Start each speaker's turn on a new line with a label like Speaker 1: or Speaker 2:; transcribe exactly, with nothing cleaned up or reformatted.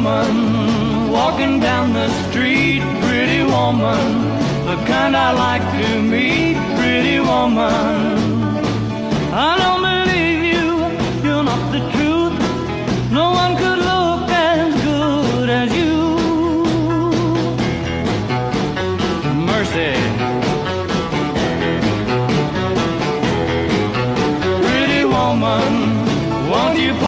Speaker 1: woman, walking down the street, pretty woman, the kind I like to meet, pretty woman.